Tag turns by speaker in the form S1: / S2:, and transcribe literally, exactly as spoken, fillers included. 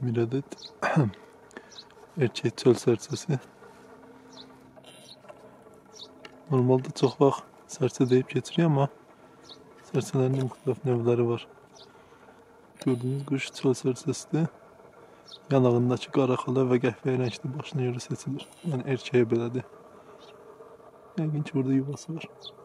S1: Bir adet erkek çöl serçesi. Normalde çok vaxt serçe deyip geçiriyor ama serçelerin müxtəlif növləri var. Gördüğünüz kuş çöl serçesidir. Yanağındakı qara xala və qəhvəyi rəngli başına görə seçilir. Yəni erkeğe belədir. Yəqin ki, burada yuvası var.